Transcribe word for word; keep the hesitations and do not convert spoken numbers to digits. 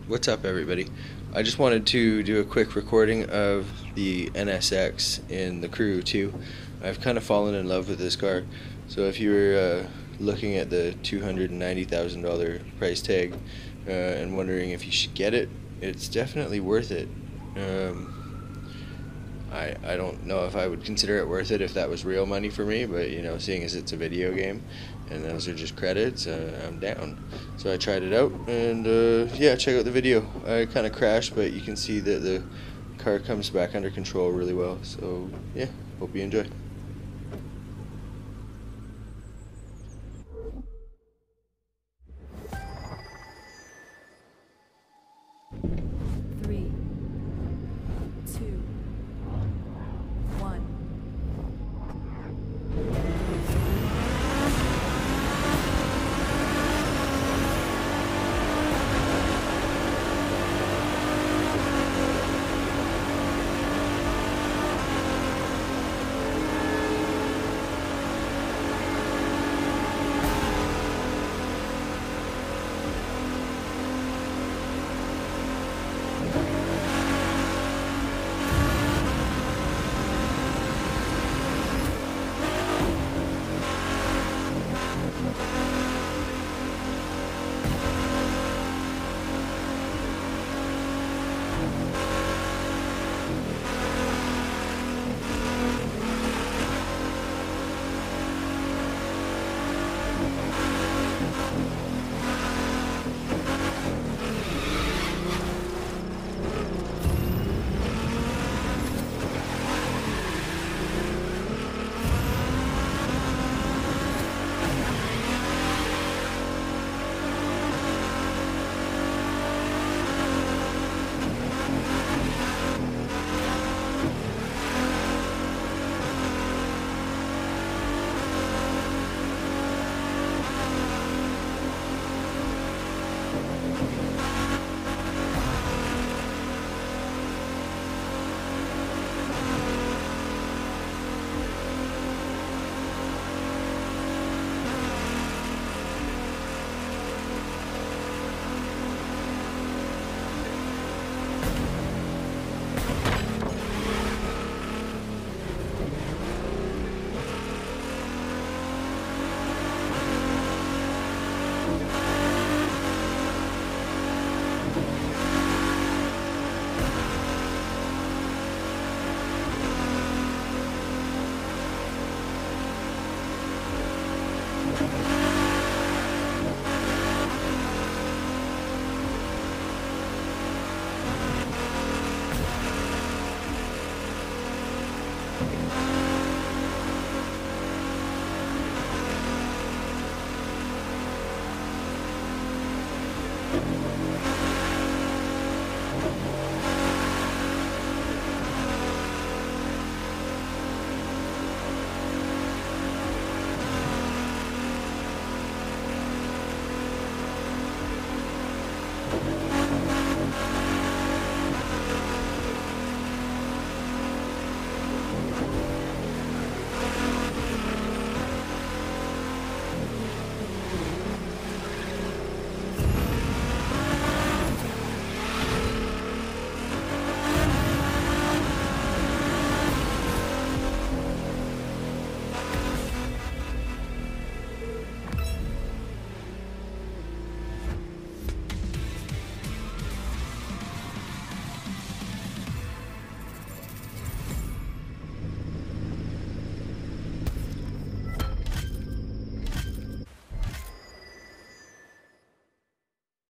What's up, everybody? I just wanted to do a quick recording of the N S X in the Crew too. I've kind of fallen in love with this car, so if you were uh, looking at the two hundred ninety thousand dollar price tag uh, and wondering if you should get it, it's definitely worth it. Um, I, I don't know if I would consider it worth it if that was real money for me, but you know, seeing as it's a video game and those are just credits, uh, I'm down. So I tried it out, and uh, yeah, check out the video. I kind of crashed, but you can see that the car comes back under control really well. So yeah, hope you enjoy. Three, two, one.